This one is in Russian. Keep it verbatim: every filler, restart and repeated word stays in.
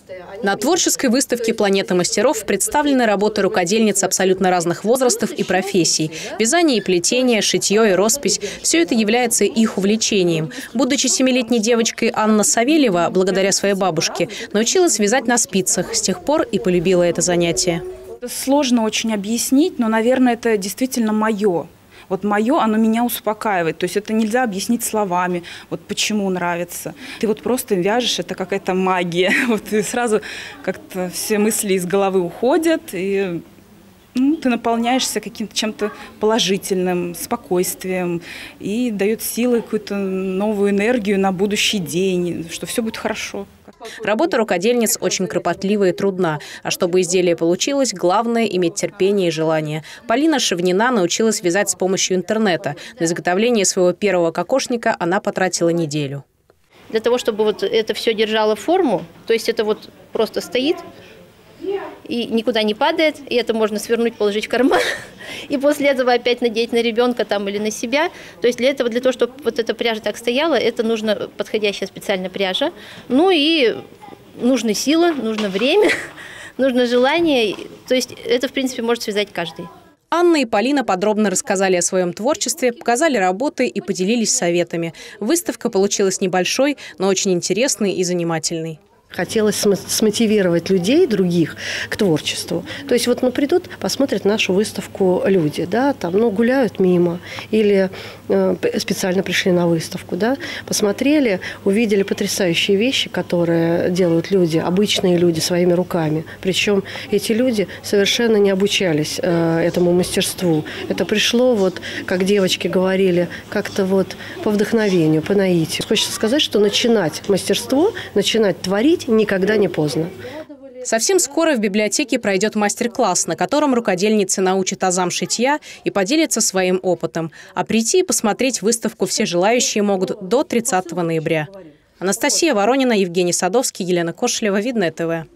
На творческой выставке «Планета мастеров» представлены работы рукодельниц абсолютно разных возрастов и профессий. Вязание и плетение, шитье и роспись – все это является их увлечением. Будучи семилетней девочкой, Анна Савельева, благодаря своей бабушке, научилась вязать на спицах. С тех пор и полюбила это занятие. Сложно очень объяснить, но, наверное, это действительно мое. Вот мое, оно меня успокаивает. То есть это нельзя объяснить словами, вот почему нравится. Ты вот просто вяжешь, это какая-то магия. Вот и сразу как-то все мысли из головы уходят, и ну, ты наполняешься каким-то чем-то положительным, спокойствием, и дает силы, какую-то новую энергию на будущий день, что все будет хорошо. Работа рукодельниц очень кропотлива и трудна. А чтобы изделие получилось, главное – иметь терпение и желание. Полина Шевнина научилась вязать с помощью интернета. На изготовление своего первого кокошника она потратила неделю. Для того, чтобы вот это все держало форму, то есть это вот просто стоит и никуда не падает, и это можно свернуть, положить в карман, и после этого опять надеть на ребенка там или на себя. То есть для этого, для того, чтобы вот эта пряжа так стояла, это нужно подходящая специальная пряжа. Ну и нужны силы, нужно время, нужно желание. То есть это, в принципе, может связать каждый. Анна и Полина подробно рассказали о своем творчестве, показали работы и поделились советами. Выставка получилась небольшой, но очень интересной и занимательной. Хотелось смотивировать людей, других, к творчеству. То есть вот ну, придут, посмотрят нашу выставку люди, да, там, ну, гуляют мимо или э, специально пришли на выставку, да, посмотрели, увидели потрясающие вещи, которые делают люди, обычные люди своими руками. Причем эти люди совершенно не обучались э, этому мастерству. Это пришло, вот, как девочки говорили, как-то вот по вдохновению, по наитию. Хочется сказать, что начинать мастерство, начинать творить никогда не поздно. Совсем скоро в библиотеке пройдет мастер-класс, на котором рукодельницы научат азам шитья и поделятся своим опытом. А прийти и посмотреть выставку все желающие могут до тридцатого ноября. Анастасия Воронина, Евгений Садовский, Елена Кошелева, Видное ТВ.